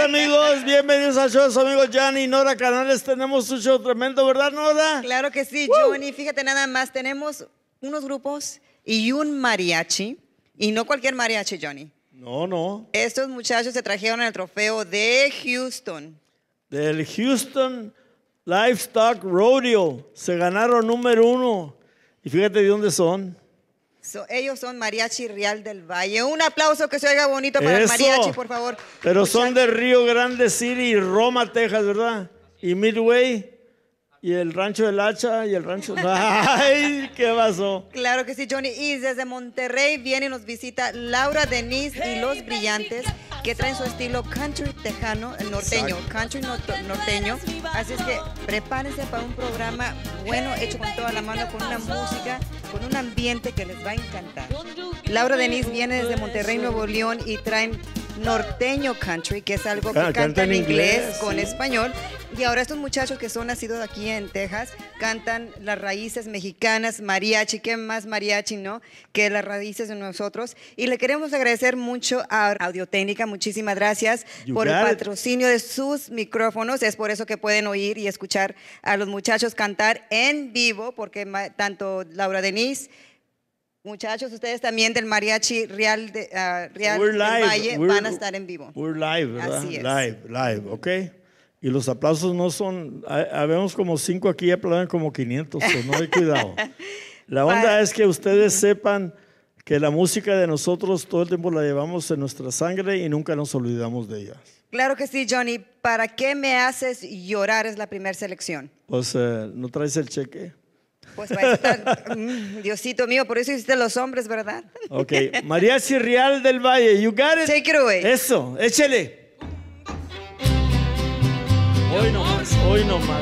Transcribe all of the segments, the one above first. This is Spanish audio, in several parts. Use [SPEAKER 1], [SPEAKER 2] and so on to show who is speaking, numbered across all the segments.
[SPEAKER 1] amigos, bienvenidos al show de sus amigos Johnny y Nora Canales. Tenemos un show tremendo, ¿verdad, Nora?
[SPEAKER 2] Claro que sí, Johnny. Fíjate nada más, tenemos unos grupos y un mariachi. Y no cualquier mariachi, Johnny.
[SPEAKER 1] No.
[SPEAKER 2] Estos muchachos se trajeron el trofeo de Houston.
[SPEAKER 1] Del Houston Livestock Rodeo. Se ganaron número 1. Y fíjate de dónde son.
[SPEAKER 2] Ellos son Mariachi Real del Valle. Un aplauso que se oiga bonito para el mariachi, por favor.
[SPEAKER 1] Pero son de Río Grande City y Roma, Texas, ¿verdad? Y Midway. Y el rancho del Hacha y el rancho... ¡Ay! ¿Qué pasó?
[SPEAKER 2] Claro que sí, Johnny. Y desde Monterrey viene y nos visita Laura Denise y Los Brillantes, que traen su estilo country tejano, el norteño, country norteño. Así es que prepárense para un programa bueno, hecho con toda la mano, con una música, con un ambiente que les va a encantar. Laura Denise viene desde Monterrey, Nuevo León, y traen norteño country, que es algo que canta en inglés con español. Y ahora estos muchachos que son nacidos aquí en Texas cantan las raíces mexicanas, mariachi. ¿Qué más mariachi, no? Que las raíces de nosotros. Y le queremos agradecer mucho a Audio-Técnica. Muchísimas gracias por el patrocinio de sus micrófonos. Es por eso que pueden oír y escuchar a los muchachos cantar en vivo, porque tanto Laura Denise, muchachos, ustedes también del Mariachi Real, Real del Valle van a estar en vivo.
[SPEAKER 1] We're live, ¿verdad?
[SPEAKER 2] Así es.
[SPEAKER 1] Live, ¿ok? Y los aplausos no son, habemos como 5 aquí, aplauden como 500, no hay cuidado. La onda es que ustedes sepan que la música de nosotros todo el tiempo la llevamos en nuestra sangre y nunca nos olvidamos de ella.
[SPEAKER 2] Claro que sí, Johnny. ¿Para qué me haces llorar? Es la primera selección.
[SPEAKER 1] Pues, ¿no traes el cheque?
[SPEAKER 2] Pues va a estar, Diosito mío, por eso hiciste los hombres, ¿verdad?
[SPEAKER 1] Ok, Mariachi Real del Valle, you got it?
[SPEAKER 2] Take it away.
[SPEAKER 1] Eso, échele. Hoy no más.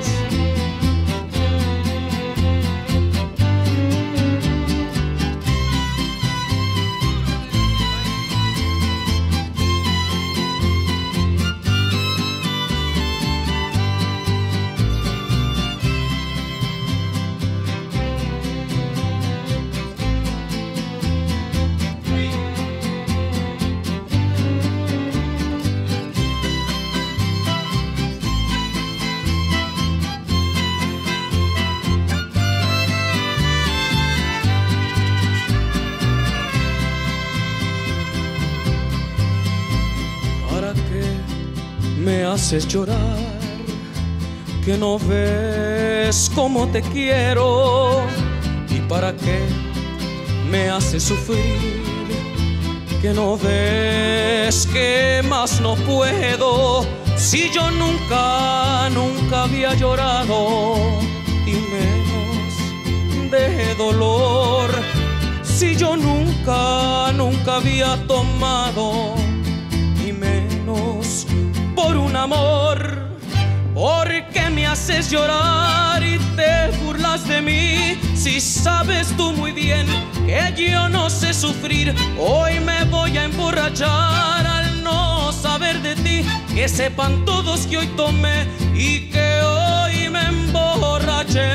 [SPEAKER 3] Me haces llorar, que no ves cómo te quiero, y para qué me haces sufrir, que no ves que más no puedo, si yo nunca había llorado, y menos de dolor, si yo nunca había tomado, y menos por un amor. ¿Por qué me haces llorar y te burlas de mí? Si sabes tú muy bien que yo no sé sufrir. Hoy me voy a emborrachar al no saber de ti. Que sepan todos que hoy tomé y que hoy me emborraché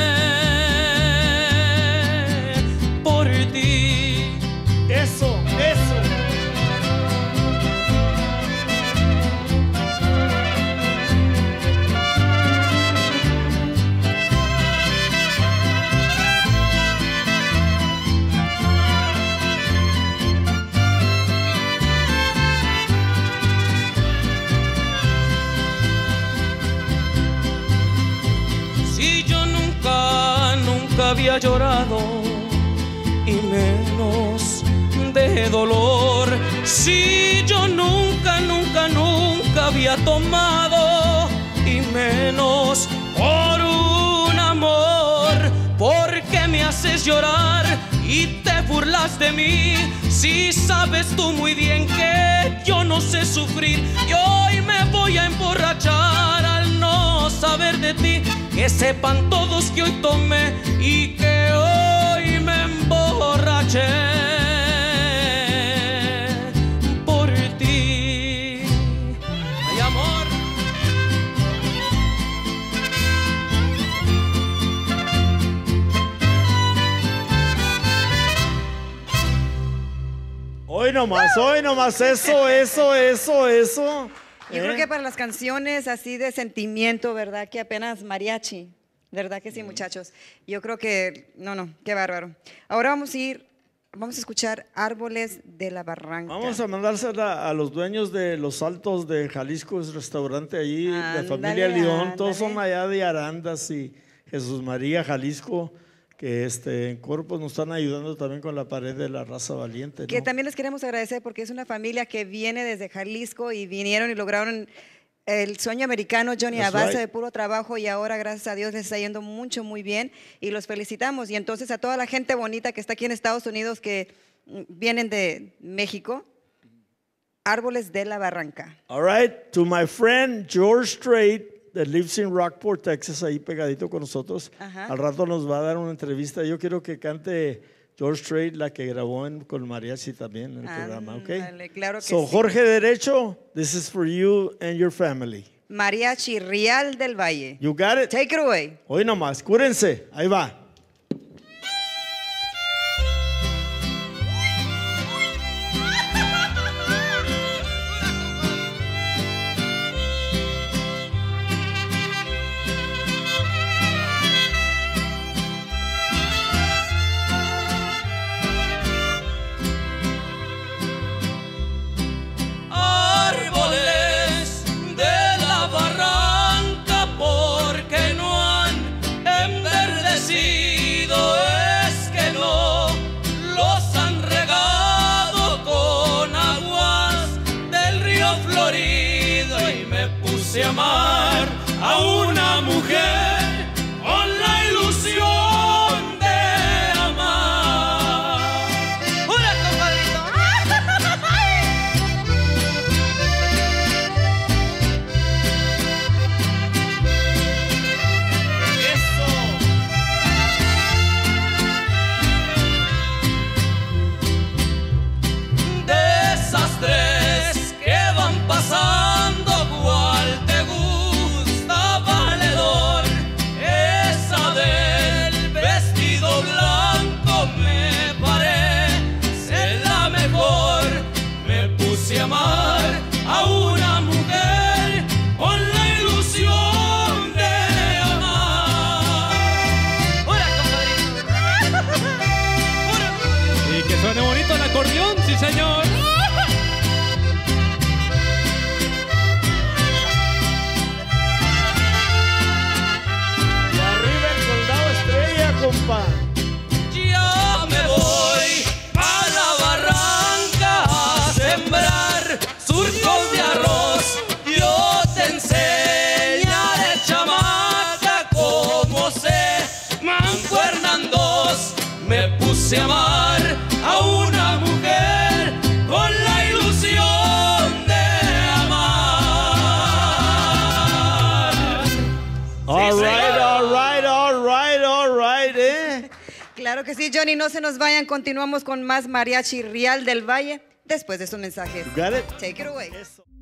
[SPEAKER 3] por ti.
[SPEAKER 1] Eso.
[SPEAKER 3] Había llorado y menos de dolor, si yo nunca había tomado, y menos por un amor. ¿Por qué me haces llorar y te burlas de mí? Si sabes tú muy bien que yo no sé sufrir, y hoy me voy a emborrachar al no saber de ti. Que sepan todos que hoy tomé y que hoy me emborraché por ti. Ay, amor.
[SPEAKER 1] Hoy nomás, eso.
[SPEAKER 2] Yo creo que para las canciones así de sentimiento, ¿verdad? Que apenas mariachi. ¿Verdad que sí, muchachos? Yo creo que, no, qué bárbaro. Ahora vamos a escuchar Árboles de la Barranca.
[SPEAKER 1] Vamos a mandársela a los dueños de Los Altos de Jalisco, es restaurante allí, de familia León. Todos son allá de Arandas y Jesús María, Jalisco, que en Corpus nos están ayudando también con la pared de la raza valiente, ¿no?
[SPEAKER 2] Que también les queremos agradecer porque es una familia que viene desde Jalisco y vinieron y lograron el sueño americano, Johnny, a base de puro trabajo, y ahora, gracias a Dios, les está yendo muy bien y los felicitamos. Y entonces a toda la gente bonita que está aquí en Estados Unidos, que vienen de México, Árboles de la Barranca.
[SPEAKER 1] All right, to my friend George Strait, that lives in Rockport, Texas, ahí pegadito con nosotros. Al rato nos va a dar una entrevista. Yo quiero que cante George Strait, la que grabó con mariachi también en el programa, ¿ok?
[SPEAKER 2] Dale, claro que
[SPEAKER 1] so,
[SPEAKER 2] sí.
[SPEAKER 1] Jorge Derecho, this is for you and your family.
[SPEAKER 2] Mariachi Real del Valle.
[SPEAKER 1] You got it?
[SPEAKER 2] Take it away.
[SPEAKER 1] Hoy nomás, cúrense, ahí va.
[SPEAKER 3] Amar a una mujer con la ilusión de amar.
[SPEAKER 2] ¡Hola, compadrito!
[SPEAKER 3] Eso. De esas tres que van pasando, ¿cuál te gusta, valedor? Esa del vestido blanco me parece la mejor. Me puse a amar a una mujer con la ilusión de amar.
[SPEAKER 2] ¡Hola, compadrito!
[SPEAKER 3] Y que suene bonito el acordeón, sí señor.
[SPEAKER 1] Compa.
[SPEAKER 3] Ya me voy a la barranca a sembrar surcos de arroz. Yo te enseñaré, chamaca, cómo se mancuernan dos. Me puse a amar a una mujer con la ilusión de amar.
[SPEAKER 1] All right,
[SPEAKER 2] Claro que sí, Johnny, no se nos vayan, continuamos con más Mariachi Real del Valle después de estos mensajes.
[SPEAKER 1] You got it?
[SPEAKER 2] Take it away.
[SPEAKER 1] Eso.